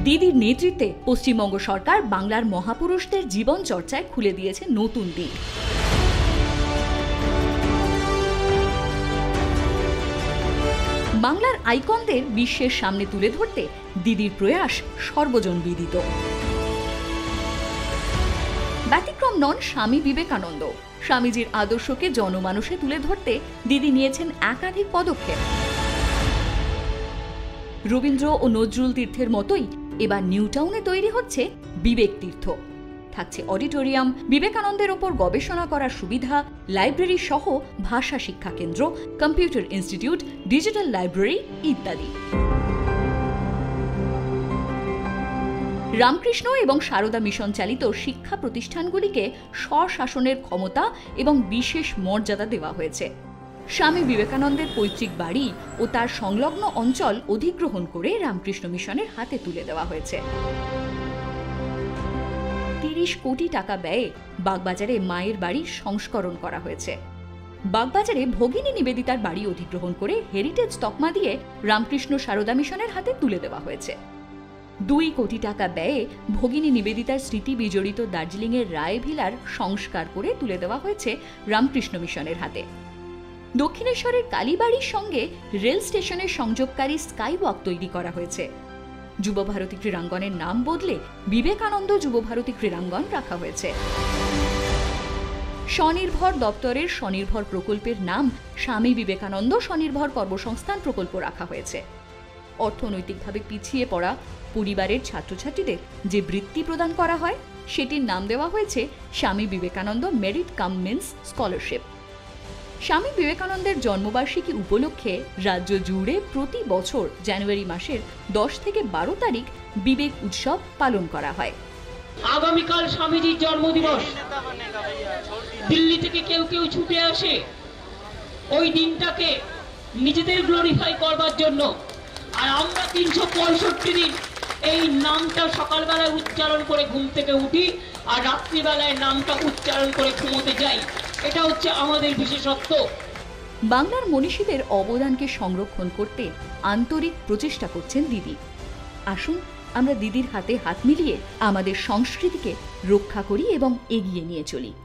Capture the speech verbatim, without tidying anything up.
দিদির নেতৃত্বে পশ্চিমবঙ্গ সরকার বাংলার মহাপুরুষদের জীবন চর্চায় খুলে দিয়েছে নতুন দিক। বাংলার আইকনদের বিশ্বের সামনে তুলে ধরতে দিদির প্রয়াস সর্বজন বিদিত। ব্যতিক্রম নন স্বামী বিবেকানন্দ। স্বামীজির আদর্শকে জনমানসে তুলে ধরতে দিদি নিয়েছেন একাধিক পদক্ষেপ। রবীন্দ্র ও নজরুল তীর্থের মতোই এবার নিউ টাউনে তৈরি হচ্ছে বিবেক তীর্থ। থাকছে অডিটোরিয়াম, বিবেকানন্দের ওপর গবেষণা করার সুবিধা, লাইব্রেরি সহ ভাষা শিক্ষা কেন্দ্র, কম্পিউটার ইনস্টিটিউট, ডিজিটাল লাইব্রেরি ইত্যাদি। রামকৃষ্ণ এবং সারদা মিশন চালিত শিক্ষা প্রতিষ্ঠানগুলিকে স্বশাসনের ক্ষমতা এবং বিশেষ মর্যাদা দেওয়া হয়েছে। স্বামী বিবেকানন্দের পৈতৃক বাড়ি ও তার সংলগ্ন অঞ্চল অধিগ্রহণ করে রামকৃষ্ণ মিশনের হাতে তুলে দেওয়া হয়েছে। তিরিশ কোটি টাকা ব্যয়ে বাগবাজারে মায়ের বাড়ির সংস্করণ করা হয়েছে। বাগবাজারে ভগিনী নিবেদিতার বাড়ি অধিগ্রহণ করে হেরিটেজ তকমা দিয়ে রামকৃষ্ণ সারদা মিশনের হাতে তুলে দেওয়া হয়েছে। দুই কোটি টাকা ব্যয়ে ভগিনী নিবেদিতার স্মৃতি বিজড়িত দার্জিলিংয়ের রায় ভিলার সংস্কার করে তুলে দেওয়া হয়েছে রামকৃষ্ণ মিশনের হাতে। দক্ষিণেশ্বরের কালীবাড়ির সঙ্গে রেল স্টেশনের সংযোগকারী স্কাইওয়াক তৈরি করা হয়েছে। যুবভারতী ক্রীড়াঙ্গনের নাম বদলে বিবেকানন্দ যুবভারতী ক্রীড়াঙ্গন রাখা হয়েছে। স্বনির্ভর দপ্তরের স্বনির্ভর প্রকল্পের নাম স্বামী বিবেকানন্দ স্বনির্ভর কর্মসংস্থান প্রকল্প রাখা হয়েছে। অর্থনৈতিকভাবে পিছিয়ে পড়া পরিবারের ছাত্রছাত্রীদের যে বৃত্তি প্রদান করা হয় সেটির নাম দেওয়া হয়েছে Swami Vivekananda merit cum means scholarship. Swami বিবেকানন্দের জন্মবার্ষিকী উপলক্ষে রাজ্য জুড়ে প্রতি বছর জানুয়ারি মাসের দশ থেকে বারো তারিখ বিবেক উৎসব পালন করা হয়। আগামীকাল স্বামীজির জন্মদিবস। দিল্লি থেকে কেউ কেউ ছুটে আসে ওই দিনটাকে নিজেদের গ্লোরিফাই করবার জন্য, আর আমরা তিনশো পঁয়ষট্টি দিন এই নামটা সকালবেলায় উচ্চারণ করে ঘুম থেকে উঠি আর রাত্রিবেলায় নামটা উচ্চারণ করে ঘুমোতে যাই। এটা হচ্ছে আমাদের বিশেষত্ব। বাংলার মনীষীদের অবদানকে সংরক্ষণ করতে আন্তরিক প্রচেষ্টা করছেন দিদি। আসুন আমরা দিদির হাতে হাত মিলিয়ে আমাদের সংস্কৃতিকে রক্ষা করি এবং এগিয়ে নিয়ে চলি।